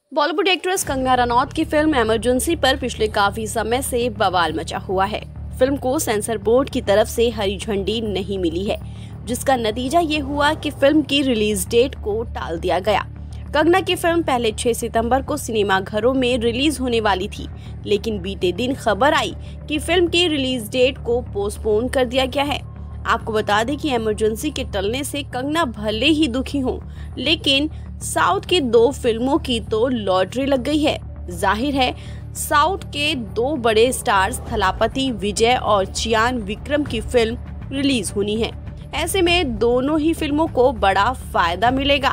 Bollywood actress Kangana Ranaut की film emergency पर पिछले काफी समय से बवाल मचा हुआ है। फिल्म को सेंसर बोर्ड की तरफ से हरी झंडी नहीं मिली है, जिसका नतीजा ये हुआ कि फिल्म की रिलीज डेट को टाल दिया गया। कंगना की फिल्म पहले 6 सितंबर को सिनेमाघरों में रिलीज होने वाली थी, लेकिन बीते दिन खबर आई कि फिल्म की रिलीज डेट को पोस्टपोन कर दिया गया है। आपको बता दें कि इमरजेंसी के टलने से कंगना भले ही दुखी हों, लेकिन साउथ की 2 फिल्मों की तो लॉटरी लग गई है। जाहिर है साउथ के 2 बड़े स्टार्स थलापति विजय और चियान विक्रम की फिल्म रिलीज होनी है। ऐसे में दोनों ही फिल्मों को बड़ा फायदा मिलेगा।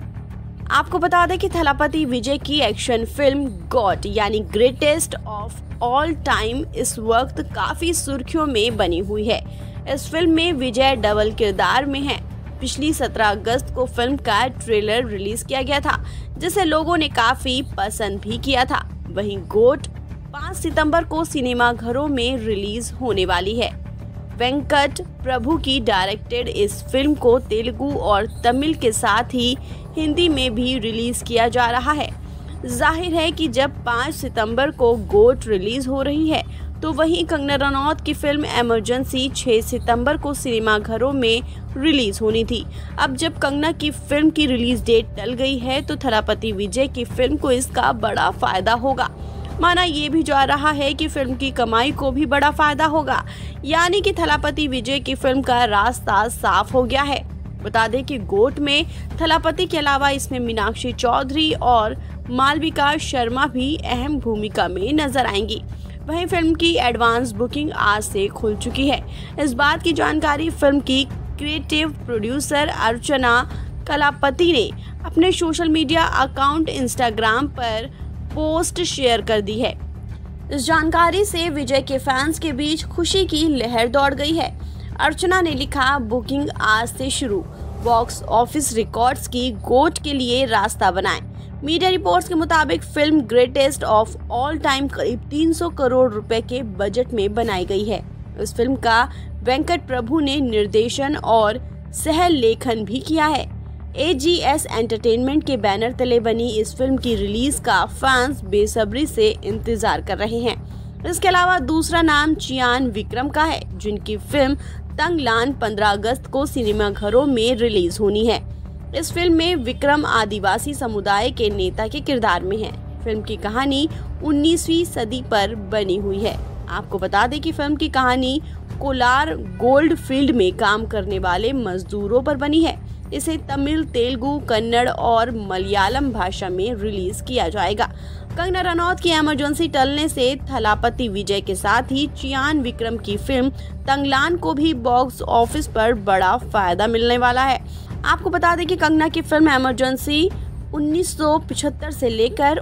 आपको बता दें कि थलापति विजय की एक्शन फिल्म गॉड यानी ग्रेटेस्ट ऑफ ऑल टाइम इस वक्त काफी सुर्खियों में बनी हुई है। इस फिल्म में विजय डबल किरदार में है। पिछली 17 अगस्त को फिल्म का ट्रेलर रिलीज किया गया था, जिसे लोगों ने काफी पसंद भी किया था। वहीं गोट 5 सितंबर को सिनेमाघरों में रिलीज होने वाली है। वेंकट प्रभु की डायरेक्टेड इस फिल्म को तेलुगु और तमिल के साथ ही हिंदी में भी रिलीज किया जा रहा है। जाहिर है कि जब 5 सितंबर को गोट रिलीज हो रही है, तो वहीं कंगना रनौत की फिल्म इमरजेंसी 6 सितंबर को सिनेमाघरों में रिलीज होनी थी। अब जब कंगना की फिल्म की रिलीज डेट टल गई है, तो थलापति विजय की फिल्म को इसका बड़ा फायदा होगा। माना ये भी जा रहा है कि फिल्म की कमाई को भी बड़ा फायदा होगा, यानी कि थलापति विजय की फिल्म का रास्ता साफ हो गया है। बता दें कि गोट में थलापति के अलावा इसमें मीनाक्षी चौधरी और मालविका शर्मा भी अहम भूमिका में नजर आएंगी। वहीं फिल्म की एडवांस बुकिंग आज से खुल चुकी है। इस बात की जानकारी फिल्म की क्रिएटिव प्रोड्यूसर अर्चना कलापति ने अपने सोशल मीडिया अकाउंट इंस्टाग्राम पर पोस्ट शेयर कर दी है। इस जानकारी से विजय के फैंस के बीच खुशी की लहर दौड़ गई है। अर्चना ने लिखा, बुकिंग आज से शुरू, बॉक्स ऑफिस रिकॉर्ड्स की गोट के लिए रास्ता बनाएं। मीडिया रिपोर्ट्स के मुताबिक film greatest of all time करीब 300 करोड़ रुपए के बजट में बनाई गई है। इस फिल्म का वेंकट प्रभु ने निर्देशन और सह लेखन भी किया है। AGS एंटरटेनमेंट के बैनर तले बनी इस फिल्म की रिलीज का फैंस बेसब्री से इंतजार कर रहे हैं। इसके अलावा दूसरा नाम चियान विक्रम का है, जिनकी फिल्म तंगलान 15 अगस्त को सिनेमाघरों में रिलीज होनी है। इस फिल्म में विक्रम आदिवासी समुदाय के नेता के किरदार में है। फिल्म की कहानी 19वीं सदी पर बनी हुई है। आपको बता दें कि फिल्म की कहानी कोलार गोल्ड फील्ड में काम करने वाले मजदूरों पर बनी है। इसे तमिल, तेलुगु, कन्नड़ और मलयालम भाषा में रिलीज किया जाएगा। कंगना रनौत की इमरजेंसी टलने से थलापति विजय के साथ ही चियान विक्रम की फिल्म तंगलान को भी बॉक्स ऑफिस पर बड़ा फायदा मिलने वाला है। आपको बता दें कि कंगना की फिल्म इमरजेंसी 1975 से लेकर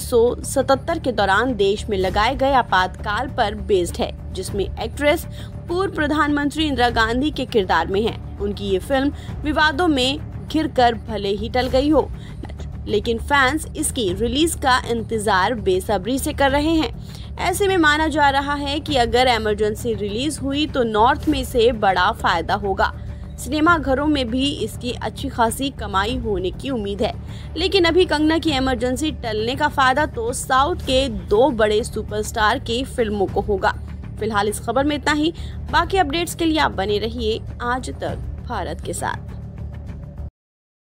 1977 के दौरान देश में लगाए गए आपातकाल पर बेस्ड है, जिसमें एक्ट्रेस पूर्व प्रधानमंत्री इंदिरा गांधी के किरदार में है। उनकी ये फिल्म विवादों में घिरकर भले ही टल गई हो, लेकिन फैंस इसकी रिलीज का इंतजार बेसब्री से कर रहे हैं। ऐसे में माना जा रहा है कि अगर इमरजेंसी रिलीज हुई तो नॉर्थ में से बड़ा फायदा होगा। सिनेमाघरों में भी इसकी अच्छी खासी कमाई होने की उम्मीद है। लेकिन अभी कंगना की इमरजेंसी टलने का फायदा तो साउथ के 2 बड़े सुपरस्टार की फिल्मों को होगा। फिलहाल इस खबर में इतना ही। बाकी अपडेट्स के लिए आप बने रहिए आज तक भारत के साथ।